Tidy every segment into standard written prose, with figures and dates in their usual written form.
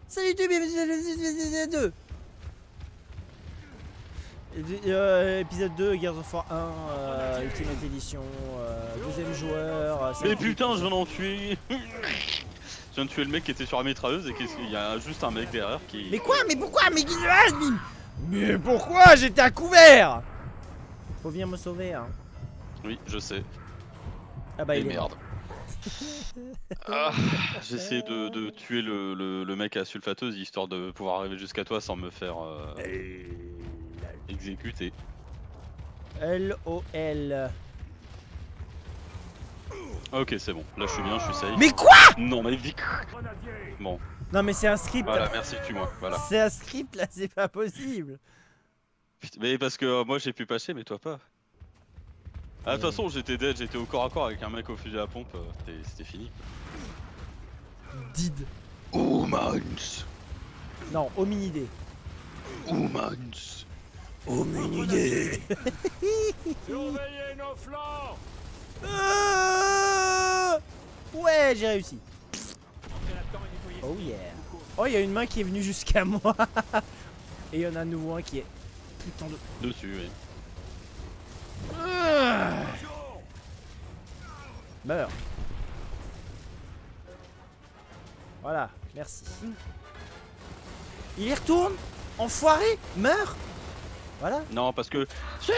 Salut tout, bienvenue dans épisode 2, Gears of War 1, Ultimate Edition, deuxième joueur. Mais putain, je viens d'en tuer. Je viens de tuer le mec qui était sur la mitrailleuse et qu'il y a juste un mec derrière qui... Mais quoi? Mais pourquoi? Mais pourquoi? J'étais à couvert. Faut venir me sauver, hein. Oui, je sais. Ah bah et il est merde. Ah, j'ai essayé de tuer le mec à sulfateuse histoire de pouvoir arriver jusqu'à toi sans me faire exécuter. LOL. Ok, c'est bon. Là, je suis bien, je suis safe. Mais quoi? Non, mais vite. Bon. Non mais c'est un script. Voilà, merci, tue-moi. Voilà. C'est un script là, c'est pas possible. Putain, mais parce que moi j'ai pu passer, mais toi pas. Ah, de toute façon, j'étais dead, j'étais au corps à corps avec un mec au fusil à pompe, c'était fini. Did. Humans. Non, hominidé. Humans. Hominidé. Surveillez nos flancs. Ouais, j'ai réussi. Oh yeah. Oh, il y a une main qui est venue jusqu'à moi. Et il y en a un nouveau un qui est putain de... Dessus, oui. Meurs. Voilà, merci. Il y retourne. Enfoiré. Meurs. Voilà. Non, parce que...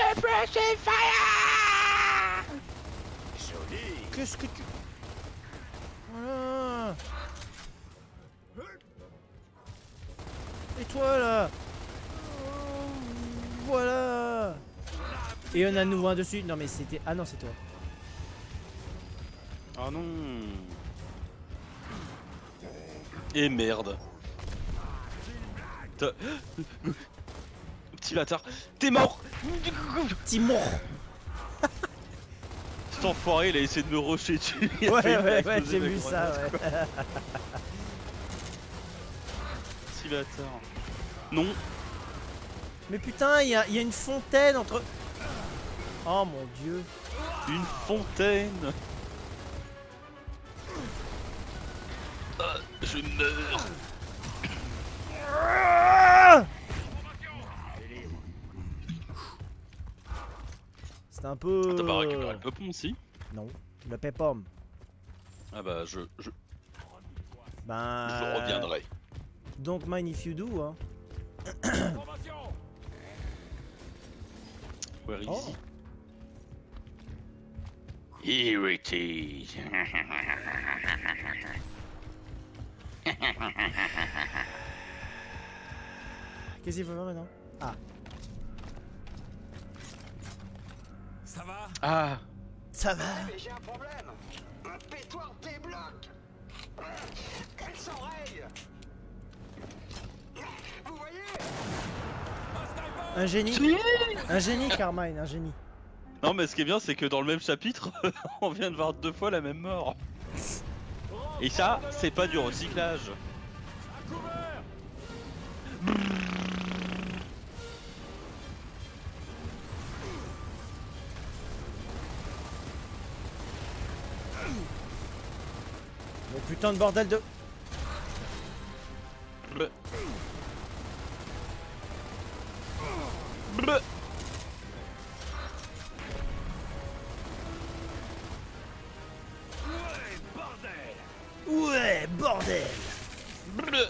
Qu'est-ce que tu... Voilà. Et toi là. Voilà. Et on a un nouveau un dessus. Non mais c'était... Ah non, c'est toi. Ah non. Et merde. Petit bâtard. T'es mort. Petit mort. Cet enfoiré, il a essayé de me rusher dessus. Ouais, j'ai vu ça, ouais. Petit bâtard. Non. Mais putain, il y a une fontaine entre... Oh mon dieu. Une fontaine. Je meurs. C'est un peu... T'as pas récupéré le peupon aussi? Non, le pépom. Ah bah je Ben... reviendrai. Don't mind if you do, hein. Where is Oh. he? Here it is. Qu'est-ce qu'il faut faire maintenant? Ah. Ça va? Ah. Ça va. Mais j'ai un problème. Un pétoir débloque. Elle s'enraye. Vous voyez? Un génie. Un génie, Carmine, un génie. Non mais ce qui est bien c'est que dans le même chapitre, on vient de voir 2 fois la même mort. Et ça, c'est pas du recyclage. À couvert. Mais putain de bordel de... Bleu. Bleu. Ouais, bordel. Bleu.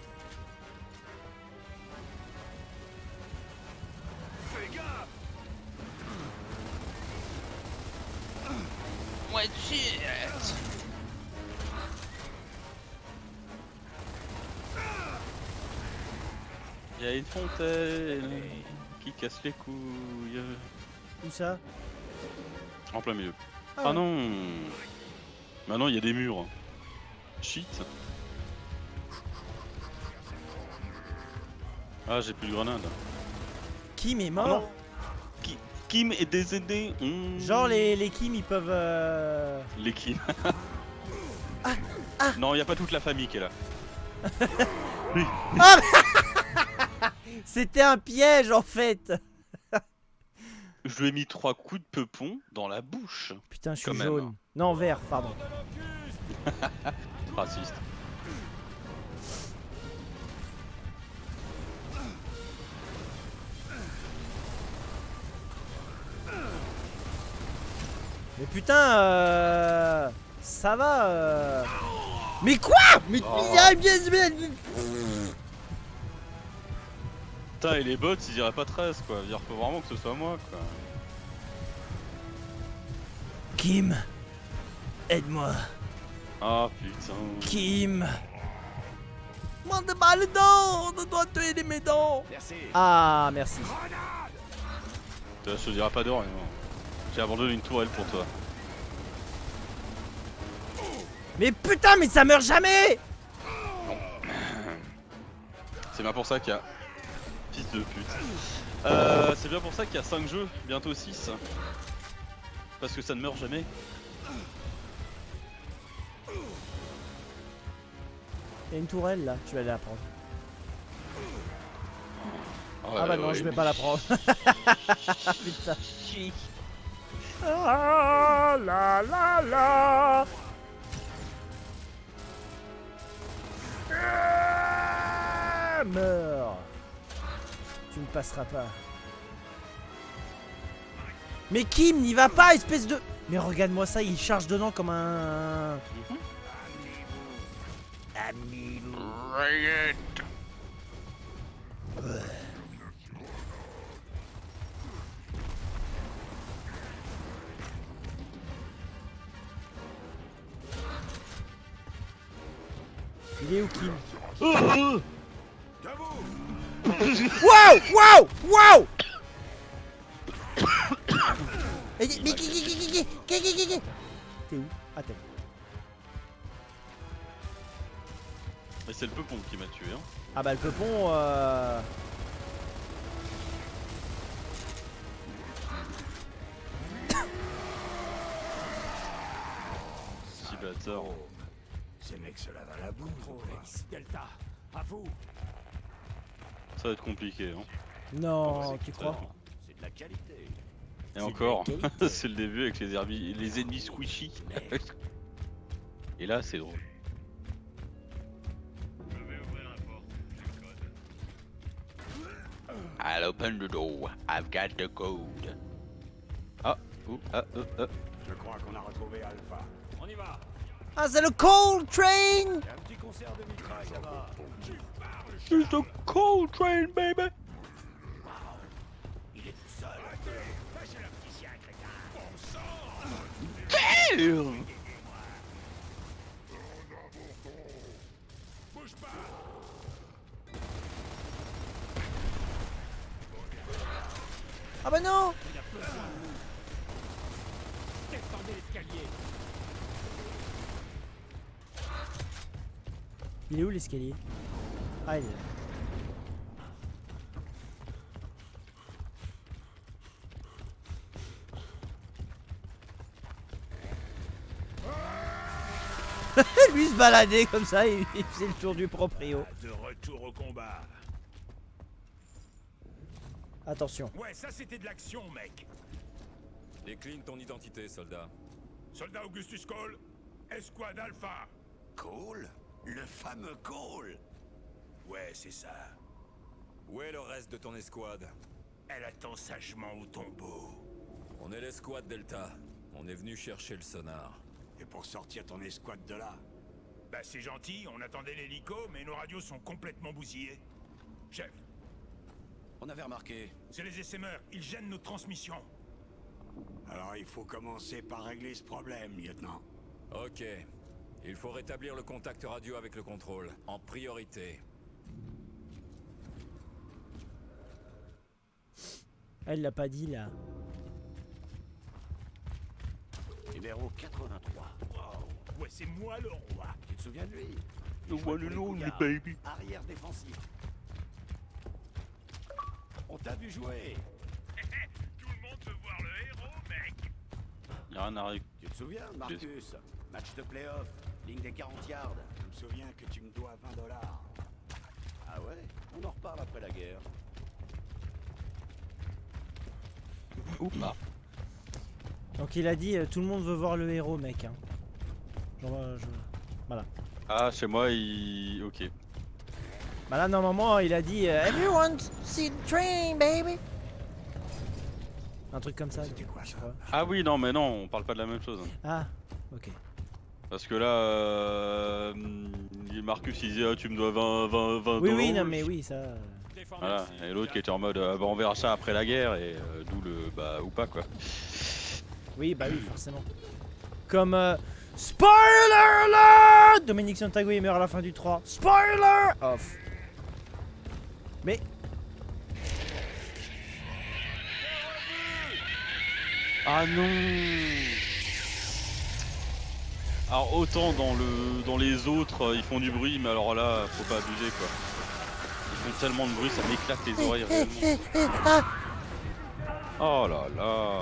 Fais gaffe. Ouais, shit. Il y a une fontaine qui casse les couilles. Où ça? En plein milieu. Ah Ah ouais. non. Maintenant il y a des murs. Shit. Ah j'ai plus de grenades. Kim est Ah mort. non. Kim est décédé. Genre les Kim ils peuvent... Les Kim. Ah. Non, y a pas toute la famille qui est là. Oui. Ah. C'était un piège en fait. Je lui ai mis 3 coups de peupon dans la bouche. Putain, je suis Quand même. jaune. Non, vert, pardon. Raciste. Mais putain, ça va. Mais quoi? Mais Putain, et les bots, ils diraient pas 13 quoi. Il faut vraiment que ce soit moi quoi. Kim, aide-moi. Ah putain. Kim. Mande pas le dent, on doit tuer les médans. Merci. Ah, merci. Je te dirai pas de rien. J'ai abandonné une tourelle pour toi. Mais putain, mais ça meurt jamais. C'est bien pour ça qu'il y a... Fils de pute. C'est bien pour ça qu'il y a 5 jeux, bientôt 6. Parce que ça ne meurt jamais. Il y a une tourelle là, je vais aller la prendre. Ouais, Ah bah non, ouais, je vais mais- pas la prendre. Putain. Ah la la la. Ah, meurs. Tu ne passeras pas. Mais Kim, n'y va pas, espèce de... Mais regarde-moi ça, il charge dedans comme un... Il est où Kim? Debout. Waouh! Waouh! Waouh! Mais t'es où? Ah t'es où? Mais c'est le peupon qui m'a tué hein. Ah bah le peupon Ciblator. Ces mecs se lavent à la boue. Ici Delta. À vous. Ça va être compliqué hein. Non, tu crois? C'est de la qualité. Et de encore, la qualité. c'est le début avec les ennemis squishy. Et là c'est drôle. I'll open the door. I've got the code. Ah, ouh, Je crois qu'on a retrouvé Alpha. On y va. Ah c'est le Cold Train! Il y a un petit concert de mitraille là-bas. It's the cold train, baby. Il est tout seul. Lâchez le petit chien, crétin. Bon sang. Damn. Bouge pas. Ah bah non! Descendez l'escalier. Il est où l'escalier? Ah il est là. Lui se baladait comme ça, il faisait le tour du proprio. De retour au combat. Attention. Ouais, ça c'était de l'action, mec. Décline ton identité, soldat. Soldat Augustus Cole, Escouade Alpha. Cole? Le fameux Cole? Ouais, c'est ça. Où est le reste de ton escouade? Elle attend sagement au tombeau. On est l'escouade Delta. On est venu chercher le sonar. Et pour sortir ton escouade de là? Bah c'est gentil, on attendait l'hélico, mais nos radios sont complètement bousillées. Chef, On avait remarqué. c'est les SMR, ils gênent nos transmissions. Alors il faut commencer par régler ce problème, lieutenant. Ok. Il faut rétablir le contact radio avec le contrôle. En priorité. Elle l'a pas dit là. Numéro 83. Ouais, c'est moi le roi. Tu te souviens de lui? The one and only baby. Arrière défensif. On t'a vu jouer. Tout le monde veut voir le héros, mec. Y'a rien à régler. Tu te souviens, Marcus? Match de playoff, ligne des 40 yards. Je me souviens que tu me dois $20. Ah ouais? On en reparle après la guerre. Ou pas. Donc il a dit tout le monde veut voir le héros mec hein. Genre, voilà. Ah, chez moi, il... Ok. Bah là normalement il a dit everyone see the train baby. Un truc comme ça. C'était quoi, je ça? crois. Ah oui, non, mais non, on parle pas de la même chose. Ah, ok. Parce que là, Marcus il disait ah, tu me dois 20 Oui, oui, dollars. non, mais oui, ça. Voilà, et l'autre qui était en mode bah, on verra ça après la guerre, et d'où le bah ou pas quoi. Oui, bah oui, forcément. Comme. Spoiler alert! Dominique Santagui meurt à la fin du 3. Spoiler off. Mais. Ah non. Alors autant dans les autres ils font du bruit, mais alors là faut pas abuser quoi. Ils font tellement de bruit, ça m'éclate les oreilles réellement. Oh là là.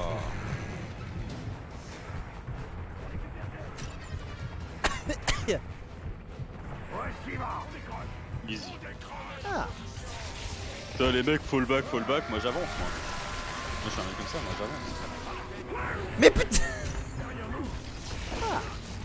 Easy. Ah. Putain les mecs fallback, moi j'avance moi. Moi je suis un mec comme ça, moi j'avance. Mais putain. Ah.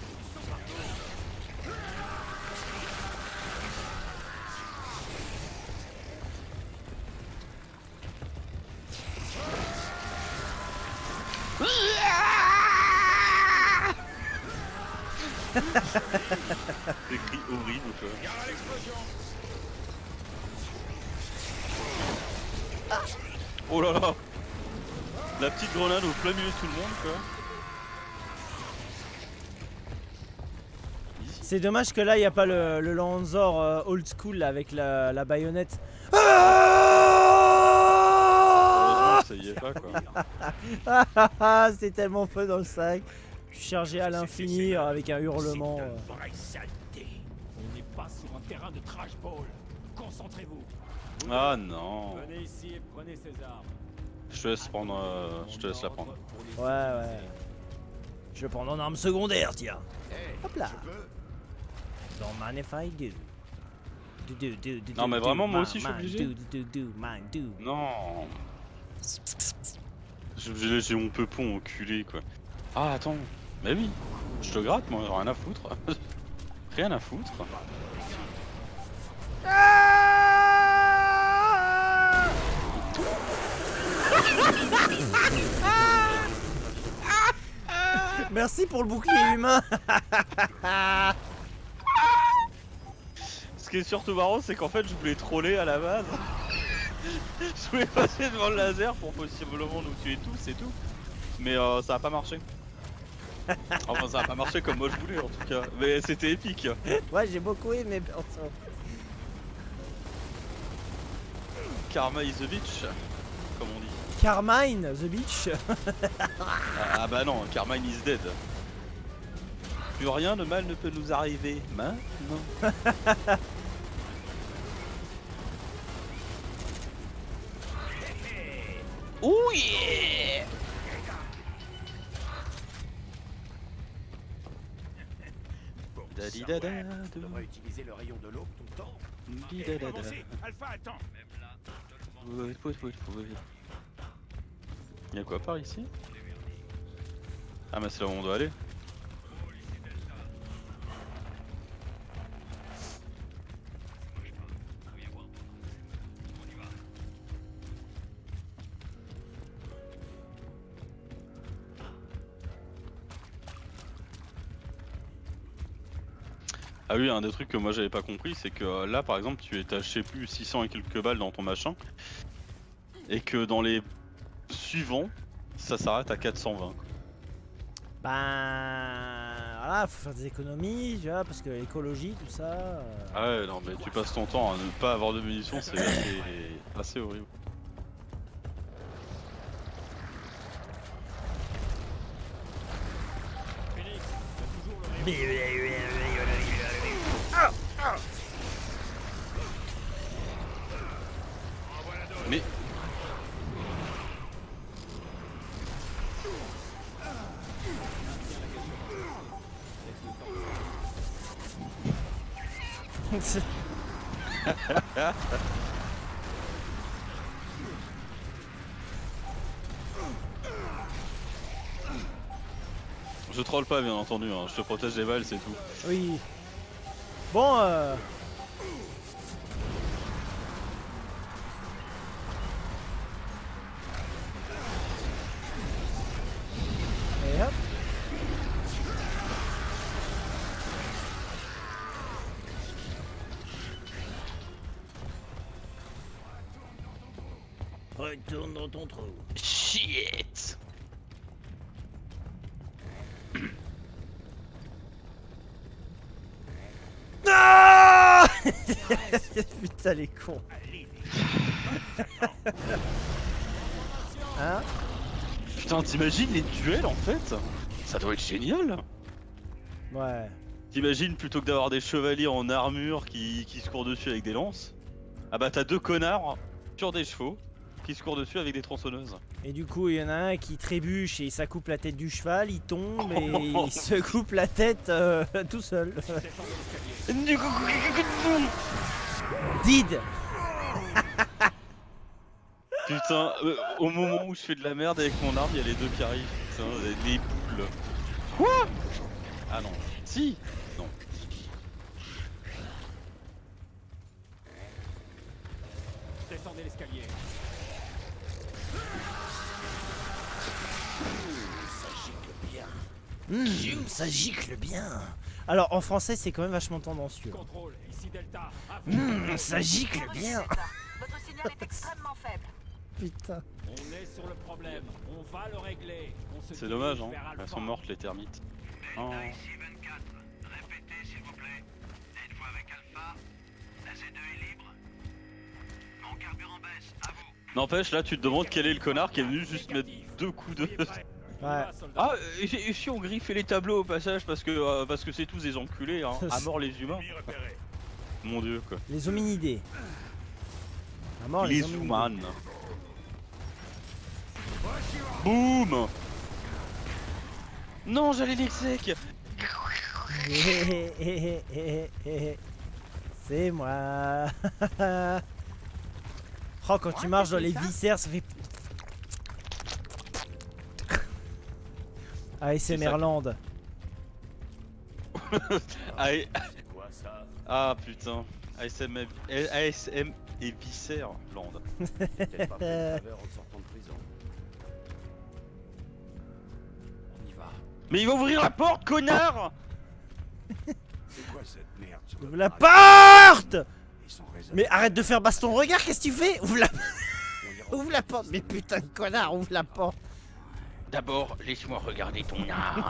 Des cris horribles quoi. Oh là là. La petite grenade au plein milieu de tout le monde quoi. C'est dommage que là il n'y a pas le Lanzor old school là, avec la baïonnette. Ah, ça y est pas quoi. c'était tellement fun dans le 5. Je suis chargé à l'infini avec un hurlement. C'est une vraie saleté. On n'est pas sur un terrain de trash ball. Concentrez-vous. Ah non. Venez ici et prenez ces armes. Je te laisse prendre, je te laisse la prendre. Ouais, ouais. Je vais prendre en arme secondaire, tiens. Hey, Hop là. je peux? Don't mind if I do. Non, mais vraiment, moi aussi, je suis obligé. Do. Non. J'ai mon peupon enculé quoi. Ah attends. Mais oui. Je te gratte moi, rien à foutre. Rien à foutre. Merci pour le bouclier humain. Ce qui est surtout marrant, c'est qu'en fait, je voulais troller à la base. Je voulais passer devant le laser pour possiblement nous tuer tous et tout. Mais ça a pas marché. Enfin, ça a pas marché comme moi je voulais en tout cas. Mais c'était épique. Ouais, j'ai beaucoup aimé perso. Karma is a bitch, comme on dit. Carmine, the bitch. Ah bah non, Carmine is dead. Plus rien de mal ne peut nous arriver maintenant. Oh yeah! Je devrais utiliser le rayon de l'aube tout le temps. Avancez. Alpha, attends. Y'a quoi par ici? Ah mais c'est là où on doit aller. Ah oui, un des trucs que moi j'avais pas compris, c'est que là par exemple tu es à je sais plus 600 et quelques balles dans ton machin, et que dans les suivants ça s'arrête à 420 quoi. Ben voilà, faut faire des économies, tu vois, parce que l'écologie, tout ça. Ah ouais, non mais tu passes ton temps à ne pas avoir de munitions, c'est assez horrible. Mais je troll pas bien entendu, hein. Je te protège des balles c'est tout. Oui. Bon, Retourne dans ton trou. Shit. Ah putain les cons. Hein? Putain, t'imagines les duels en fait? Ça doit être génial. Ouais. T'imagines plutôt que d'avoir des chevaliers en armure qui se courent dessus avec des lances. Ah bah t'as deux connards sur des chevaux qui se courent dessus avec des tronçonneuses. Et du coup il y en a un qui trébuche et ça coupe la tête du cheval, il tombe et il se coupe la tête tout seul. Did. Putain, au moment où je fais de la merde avec mon arme, il y a les deux qui arrivent. Putain, les boules. Quoi? Ah non. Si. Non. Descendez l'escalier. Ça gicle bien. Alors en français c'est quand même vachement tendancieux. Contrôle, ici Delta. Ça gicle bien. Votre signal est extrêmement faible. Putain. On est sur le problème. On va le régler. C'est dommage, hein. Elles sont mortes les termites. Oh. Ici 24. Répétez s'il vous plaît. Êtes-vous avec Alpha? La C2 est libre? Mon carburant baisse, à vous. N'empêche, là tu te demandes quel est le connard qui est venu juste mettre deux coups de... Ouais. Ah, et si on griffait les tableaux au passage parce que c'est tous des enculés, hein. À mort les humains. Ennemi repéré. Mon dieu quoi. Les hominidés. À mort les Les hominidés. humains. Boum. Non, j'allais l'exec. C'est moi. Oh, quand tu marches dans les viscères, ça fait. ASMR Land. Allez. C'est quoi ça? Ah putain. ASM et viscère land. Peut-être pas fait une faveur en sortant de prison. On y va. Mais il va ouvrir la porte, connard. C'est quoi cette merde sur le Ouvre la parapet? porte. Ils sont raisonnables. Mais arrête de faire baston regard, qu'est-ce que tu fais? On ira- Ouvre la porte. Mais putain de connard, ouvre la porte. D'abord, laisse-moi regarder ton arme.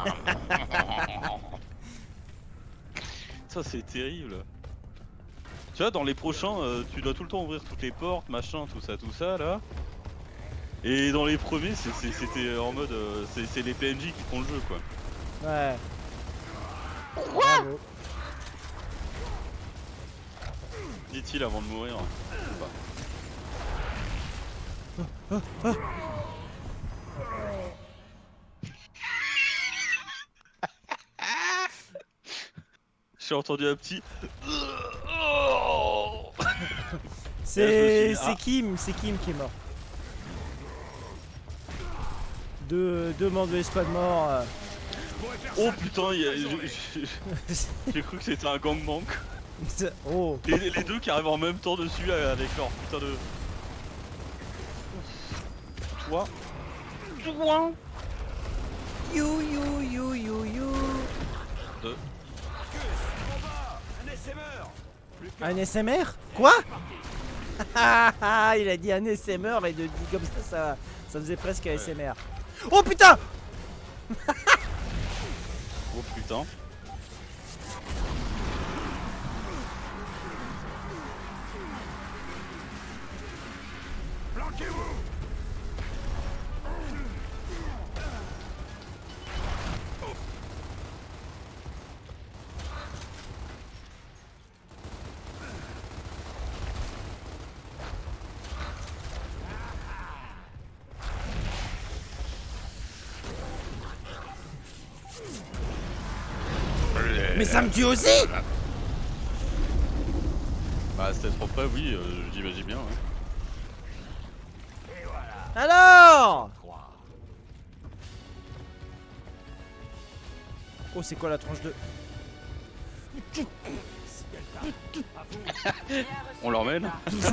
Ça c'est terrible. Tu vois, dans les prochains, tu dois tout le temps ouvrir toutes les portes, machin, tout ça là. Et dans les premiers, c'était en mode, c'est les PNJ qui font le jeu quoi. Ouais. Bravo. Dit-il avant de mourir. J'ai entendu un petit. C'est Ah. Kim qui est mort. Deux membres de l'escouade morts. Oh putain, j'ai cru que c'était un gangbang. Oh. Les deux qui arrivent en même temps dessus avec leur putain de. Toi. You. Deux. Un SMR? Quoi? Il a dit un SMR, mais de dit comme ça faisait presque un SMR. Oh putain! Oh putain. Planquez-vous. Mais ça me tue aussi! Bah c'était trop près, oui, j'imagine bien. Ouais. Alors! Oh, c'est quoi la tranche de. On l'emmène.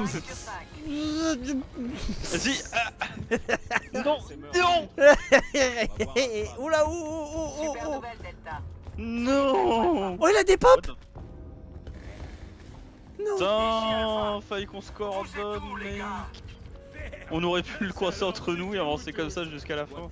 Vas-y. Non. Non. Oula, Super nouvelle, Delta. Non. Oh, il a des pops! Non! Putain, faille qu'on se coordonne, mec. On aurait pu le coincer entre nous et avancer comme ça jusqu'à la fin.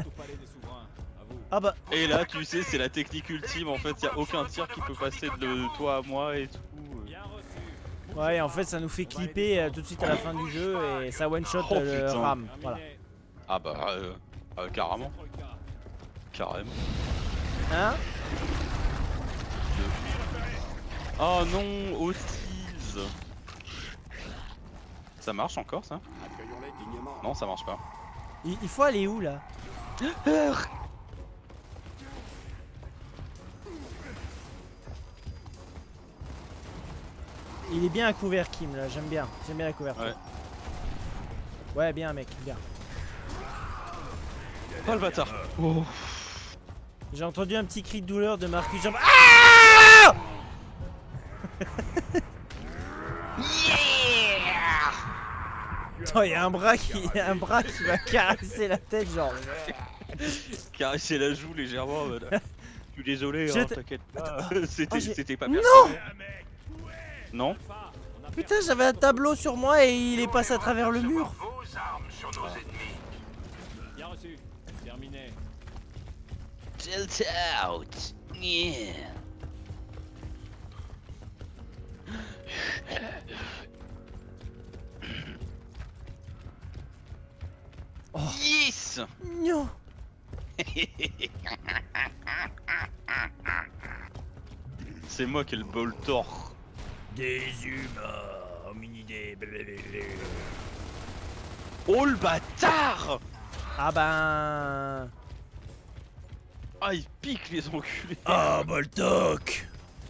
Ah bah, Et là, tu sais, c'est la technique ultime. En fait, y a aucun tir qui peut passer de toi à moi et tout. ouais, en fait, ça nous fait clipper tout de suite à la fin du jeu et ça one shot Oh, le putain. RAM. Voilà. Ah bah, carrément. Carrément. Hein? Oh non, Hostiles. Ça marche encore ça? Accueillons-les dignement. Non, ça marche pas. Il faut aller où là? Il est bien à couvert Kim là, j'aime bien la couverture. Ouais. Ouais, bien mec, bien. Oh le bâtard. Oh. J'ai entendu un petit cri de douleur de Marcus. Genre... Ah Attends, il y a un bras qui va caresser la tête genre. Caresser la joue légèrement en mode. Je suis désolé, hein, t'inquiète pas. C'était pas Non. personnel. Non. Putain, j'avais un tableau sur moi et il est passé à travers le mur. Vos armes sur nos ennemis. Bien reçu. Terminé. Tilt out. Yeah. Oh. Yes. Non. C'est moi qui ai le Boltor. Des humains, hominidés, blablabla. Oh le bâtard. Ah ben... Ah il pique les enculés. Ah, Boltok.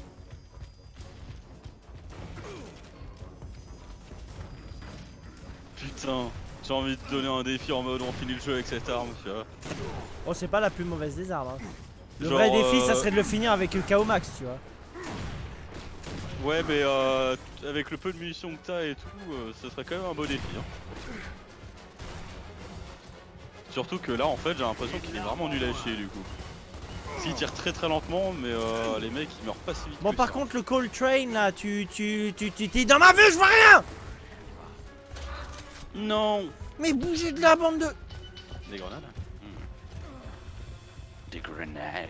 Putain, j'ai envie de te donner un défi en mode on finit le jeu avec cette arme, tu vois. Oh, c'est pas la plus mauvaise des armes. Hein. Le Genre, vrai défi, ça serait de le finir avec le KO max, tu vois. Ouais mais avec le peu de munitions que t'as et tout, ce serait quand même un beau défi. Hein. Surtout que là en fait j'ai l'impression qu'il est vraiment nul à chier du coup. S'il tire très très lentement mais les mecs ils meurent pas si vite. Bon, que par ça. contre, le Coltrane là, tu t'es dans ma vue, je vois rien. Non. Mais bougez de la bande de... Des grenades. Des grenades.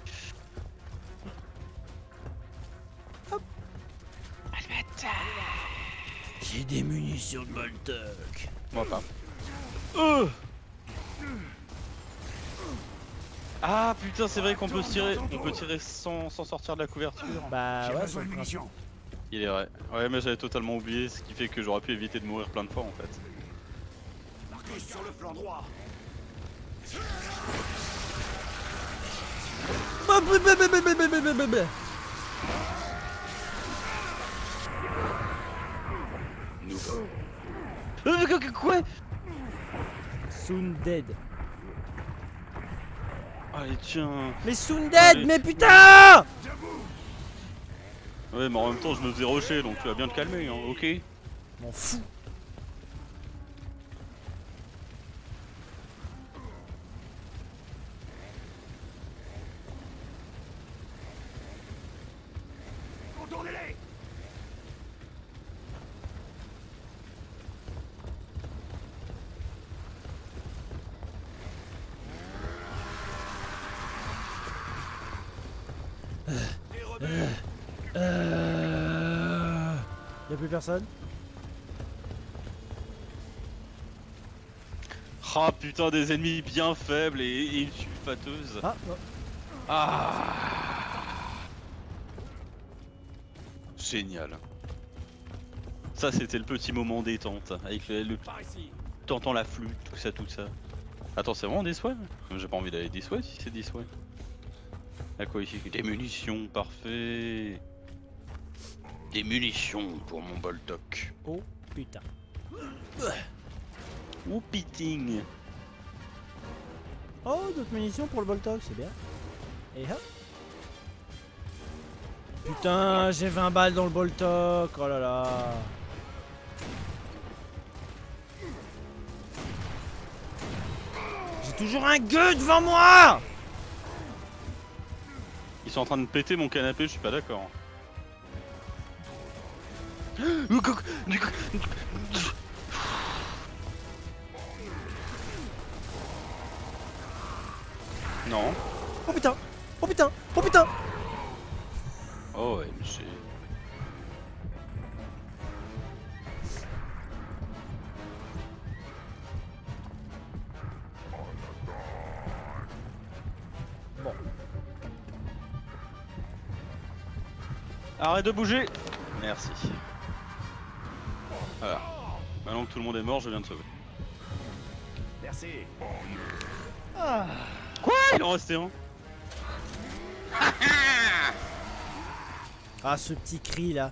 J'ai des munitions de Boltok. Moi pas. Ah putain c'est vrai qu'on peut tirer, sans sortir de la couverture. Bah J'ai ouais, besoin sur de le principe. munitions. Il est vrai. Ouais mais j'avais totalement oublié, ce qui fait que j'aurais pu éviter de mourir plein de fois en fait. Marcus sur le flanc droit. Quoi? Soon dead. Allez tiens. Mais soon dead, Allez. mais putain. Ouais mais en même temps je me faisais rusher donc tu vas bien te calmer hein, ok? M'en fous. Contournez-les. Y'a plus personne? Ah putain des ennemis bien faibles et sulfateuses. Ah, non. Ah. Génial. Ça c'était le petit moment détente avec le Par ici. t'entends la flûte, tout ça. Attends c'est vraiment des souhaits? J'ai pas envie d'aller des souhaits si c'est des souhaits. À quoi ici? Des munitions, parfait. Des munitions pour mon Boltok. Oh putain. Ou pitting. Oh, d'autres munitions pour le Boltok, c'est bien. Et hop. Putain, j'ai 20 balles dans le Boltok, oh là là. J'ai toujours un gueux devant moi. Ils sont en train de péter mon canapé, je suis pas d'accord. Non. Oh putain. Oh putain. Oh putain. Oh ouais, j'ai... Bon. Arrête de bouger. Merci. Voilà. Maintenant que tout le monde est mort, je viens de sauver. Merci. Ah. Quoi? Il en restait un. Ah, ce petit cri là.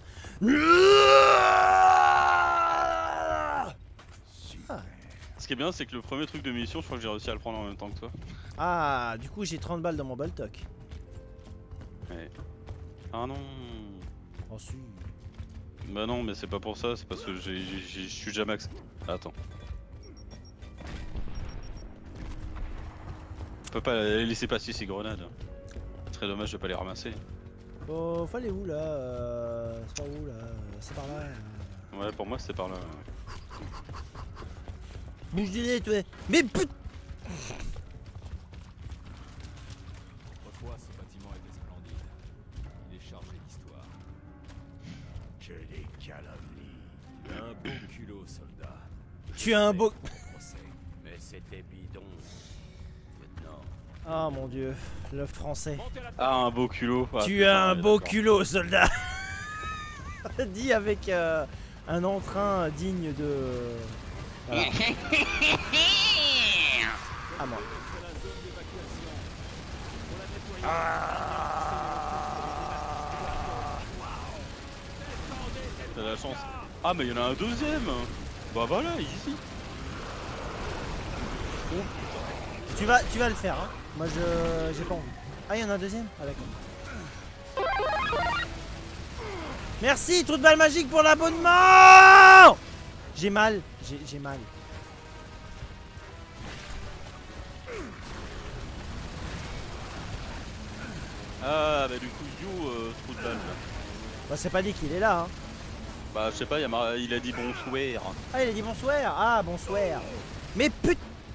Ce qui est bien, c'est que le premier truc de mission, je crois que j'ai réussi à le prendre en même temps que toi. Ah, du coup j'ai 30 balles dans mon Boltoc. Ouais. Ah non. Oh si. Bah non, mais c'est pas pour ça, c'est parce que je suis déjà max. Attends. On peut pas laisser passer ces grenades. Très dommage de pas les ramasser. Oh, faut aller où là c'est par où là? C'est par là. Ouais, pour moi c'est par là. Bouge du nez, toi. Mais putain. Autrefois, ce bâtiment était splendide. Il est chargé d'histoire. Que des calomnies. Un beau culot, soldat. Tu as un beau. Procès. Mais c'était bidon. Lieutenant. Ah mon dieu, le français. Ah, un beau culot. Ah, Tu putain, as un ouais, beau d'accord. culot, soldat. Dit avec un entrain digne de. Voilà. Ah moi. T'as la chance. Ah, mais il y en a un deuxième. Bah voilà, easy. Tu vas le faire, hein. Moi je j'ai pas envie. Ah, il y en a un deuxième? Ah d'accord. Merci, trou de balle magique pour l'abonnement. J'ai mal, j'ai mal. Ah, bah du coup, trou de balle. Là. Bah c'est pas dit qu'il est là, hein. Bah, je sais pas, il a dit bonsoir. Ah, il a dit bonsoir. Ah, bonsoir. Mais putain.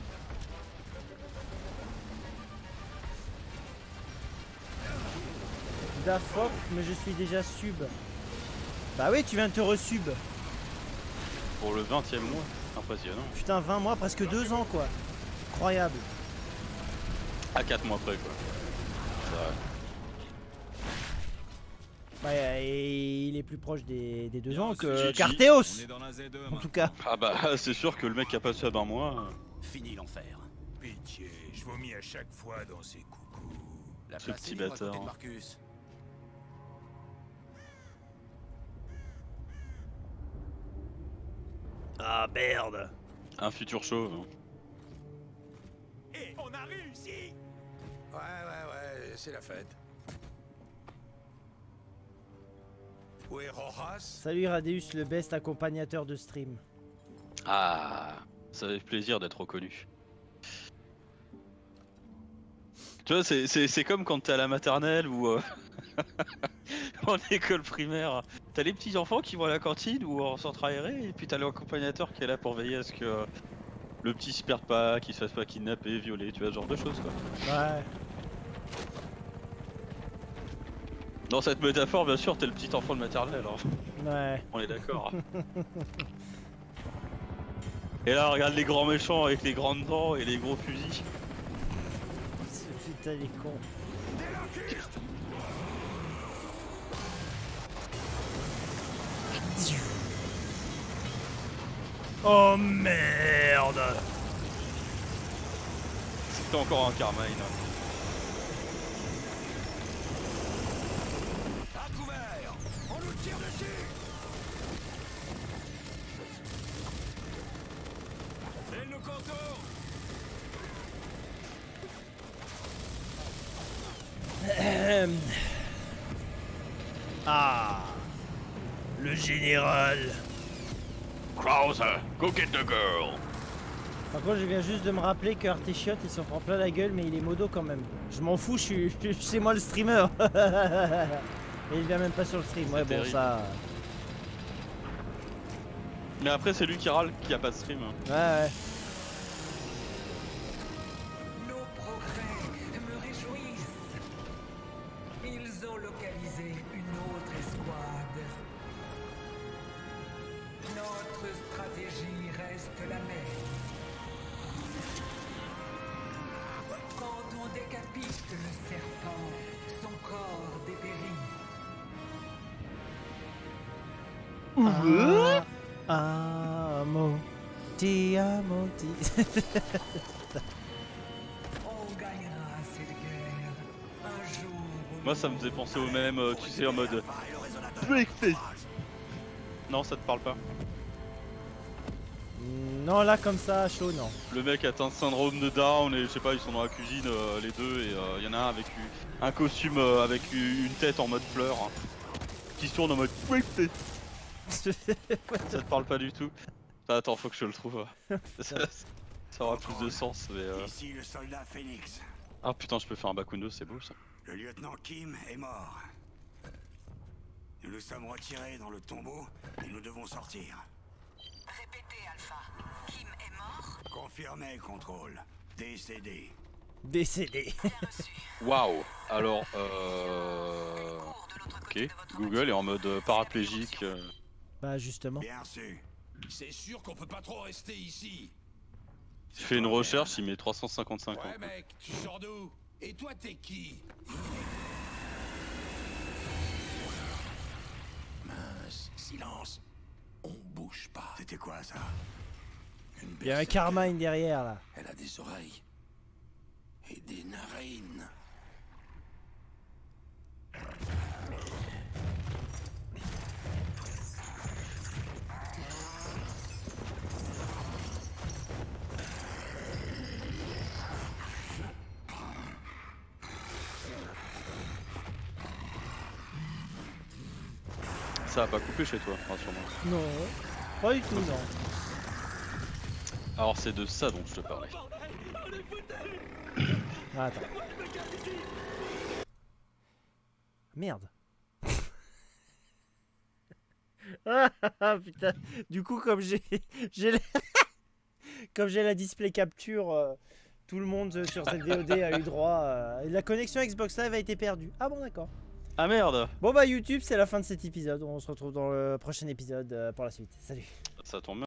Da fuck, mais je suis déjà sub. Bah oui, tu viens de te resub. Pour le 20e mois. Impressionnant. Putain, 20 mois, presque 2 ans quoi. Incroyable. À 4 mois près, quoi. C'est vrai. Bah, et il est plus proche des 2 ans que GG. On Carteos. est dans la Z2 En tout cas. Ah bah, c'est sûr que le mec qui a pas ça d'un mois. Fini l'enfer. Pitié, je vomis à chaque fois dans ces coucous. La Ce place petit est libre à côté bâtard. de Marcus. Ah merde. Un futur chauve. Et on a réussi! Ouais, c'est la fête. Où est Rojas? Salut Radeus, le best accompagnateur de stream. Ah, ça fait plaisir d'être reconnu. Tu vois, c'est comme quand t'es à la maternelle ou en école primaire. T'as les petits enfants qui vont à la cantine ou en centre aéré, et puis t'as l'accompagnateur qui est là pour veiller à ce que le petit se perde pas, qu'il se fasse pas kidnapper, violer, tu vois, ce genre de choses quoi. Ouais. Dans cette métaphore, bien sûr, t'es le petit enfant de maternelle, hein. Ouais. On est d'accord. Et là, regarde les grands méchants avec les grandes dents et les gros fusils. Putain, les cons. Oh merde. C'était encore un Carmine. À couvert! On nous tire dessus! C'est le contour. Ah. Le général. Krauser, go get the girl. Par contre, je viens juste de me rappeler que Artéchiote il s'en prend plein la gueule, mais il est modo quand même. Je m'en fous, c'est moi le streamer. Et il vient même pas sur le stream. Ouais, bon, terrible. ça. Mais après, c'est lui qui râle qui a pas de stream. Ouais, ouais. Nos progrès me stratégie reste la même. Quand on décapite le serpent, son corps dépérit. Amo, ti amo, ti. On gagnera cette guerre. Un jour. Moi ça me faisait penser au même, tu sais, en mode breakfast. Non, ça te parle pas. Non, là, comme ça, chaud, non. Le mec atteint le syndrome de Down et je sais pas, ils sont dans la cuisine les deux et il y en a un avec un costume avec une tête en mode fleur hein, qui se tourne en mode breakfast. Ça te parle pas du tout? Attends, faut que je le trouve. Ça aura plus de sens, mais. Ici le soldat Phoenix. Ah putain, je peux faire un Bakundo, c'est beau ça. Le lieutenant Kim est mort. Nous nous sommes retirés dans le tombeau et nous devons sortir. Répétez, Alpha. Kim est mort? Confirmé, contrôle. Décédé. Décédé. Bien reçu. Waouh! Alors, Cours de l'autre ok, côté de votre Google est en mode paraplégique. Bah, justement. Bien reçu. C'est sûr qu'on peut pas trop rester ici. Il fait une recherche, il met 355 ans. Ouais mec, tu sors d'où? Et toi t'es qui? Mince, silence. On bouge pas. C'était quoi ça? Une Il y a un berserker. Carmine derrière, là. Elle a des oreilles. Et des narines. Ça a pas coupé chez toi, rassure-moi. Non, pas du tout, non. Alors c'est de ça dont je te parlais. Ah, attends. Merde. Ah putain. Du coup, comme j'ai la... comme j'ai la display capture, tout le monde sur cette VOD a eu droit. La connexion Xbox Live a été perdue. Ah bon, d'accord. Ah merde! Bon bah YouTube, c'est la fin de cet épisode. On se retrouve dans le prochain épisode pour la suite. Salut. Ça tombe bien.